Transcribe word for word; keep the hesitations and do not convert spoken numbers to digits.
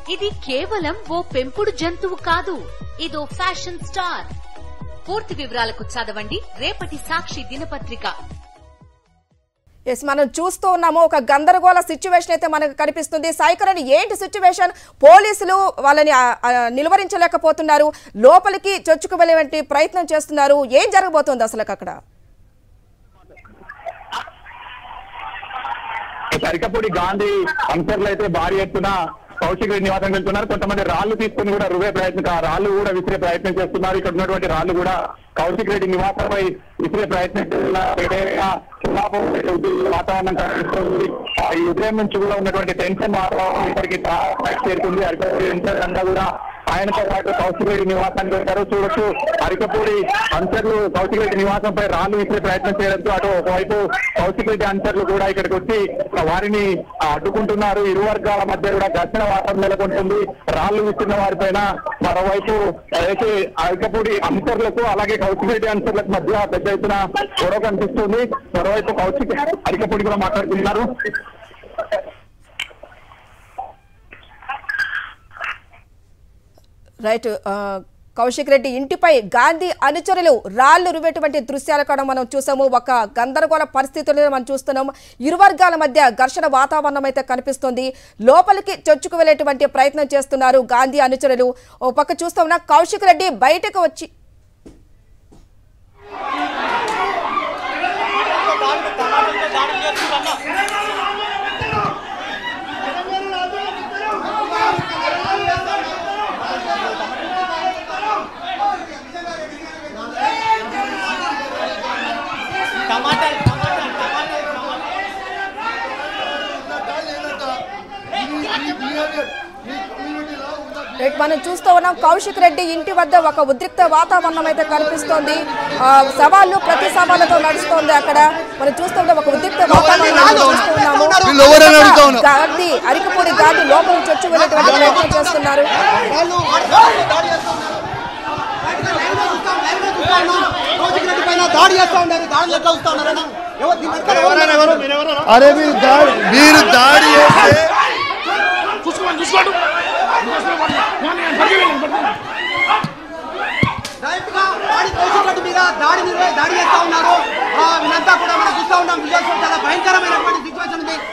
ఇది కేవలం ఓ పెంపుడు జంతువు కాదు, ఇదో ఫ్యాషన్ స్టార్. పూర్తి వివరాలకు చదవండి రేపటి సాక్షి దినపత్రిక. ఎస్, మనం చూస్తూ ఉన్నాము ఒక గందరగోళ సిచ్యువేషన్ అయితే మనకు కనిపిస్తుంది. సాయికరణ్, ఏంటి సిచ్యువేషన్? పోలీసులు వాళ్ళని నిలువరించలేకపోతున్నారు, లోపలికి చొచ్చుకు వెళ్ళే ప్రయత్నం చేస్తున్నారు. ఏం జరగబోతోంది అసలు అక్కడ? అరికపూడి గాంధీ అనుచరులు అయితే భారీ ఎత్తున కౌశిక్ రెడ్డి నివాసం వెళ్తున్నారు. కొంతమంది రాళ్లు తీసుకుని కూడా రువే ప్రయత్నం రాళ్లు కూడా విసిరే ప్రయత్నం చేస్తున్నారు. ఇక్కడ ఉన్నటువంటి రాళ్లు కూడా కౌశిక్ రెడ్డి నివాసంపై విసిరే ప్రయత్నం వాతావరణం కనిపిస్తుంది. ఈ ఉదయం నుంచి కూడా ఉన్నటువంటి టెన్షన్ వాతావరణం ఇప్పటికీ చేరుతుంది. అరికపూడి అంతా కూడా ఆయనతో పాటు కౌశిక్ రెడ్డి నివాసానికి వచ్చారు. చూడొచ్చు, అరికపూడి అనుచరులు కౌశిక్ రెడ్డి నివాసంపై రాళ్లు విసిరే ప్రయత్నం చేయడంతో అటు ఒకవైపు కౌశిక్ రెడ్డి అనుచరులు కూడా ఇక్కడికి వచ్చి వారిని అడ్డుకుంటున్నారు. ఇరు వర్గాల మధ్య కూడా ఘర్షణ వాతావరణం నెలకొంటుంది. రాళ్లు విసిరిన వారిపైన మరోవైపు అయితే అరికపూడి అనుచరులకు అలాగే కౌశిక్ రెడ్డి అనుచరులకు మధ్య పెద్ద ఎత్తున గొడవ కనిపిస్తుంది. మరోవైపు కౌశిక్ అరికపూడి కూడా మాట్లాడుతున్నారు. రైట్, కౌశిక్ రెడ్డి ఇంటిపై గాంధీ అనుచరులు రాళ్లు రువేటువంటి దృశ్యాలు కూడా మనం చూసాము. ఒక గందరగోళ పరిస్థితులను మనం చూస్తున్నాము. ఇరు వర్గాల మధ్య ఘర్షణ వాతావరణం అయితే కనిపిస్తుంది. లోపలికి చొచ్చుకు వెళ్ళేటువంటి ప్రయత్నం చేస్తున్నారు గాంధీ అనుచరులు. ఓ పక్క చూస్తూ ఉన్న కౌశిక్ రెడ్డి బయటకు వచ్చి మనం చూస్తూ ఉన్నాం. కౌశిక్ రెడ్డి ఇంటి వద్ద ఒక ఉద్రిక్త వాతావరణం అయితే కనిపిస్తోంది. సవాళ్లు ప్రతి సవాళ్లతో నడుస్తోంది. అక్కడ మనం చూస్తుంటే ఒక ఉద్రిక్త వాతావరణం చూస్తున్నాము. గాంధీ అరికపూడి గాంధీ లోపల చొచ్చు వెళ్ళేటువంటి ప్రయత్నం చేస్తున్నారు. అరే మీరు మీరు దాడి చేస్తే దాడి దాడి చేస్తా ఉన్నారు. వీళ్ళంతా కూడా మనం చూస్తూ ఉన్నాం. చాలా భయంకరమైనటువంటి సిచ్యువేషన్ ఉంది.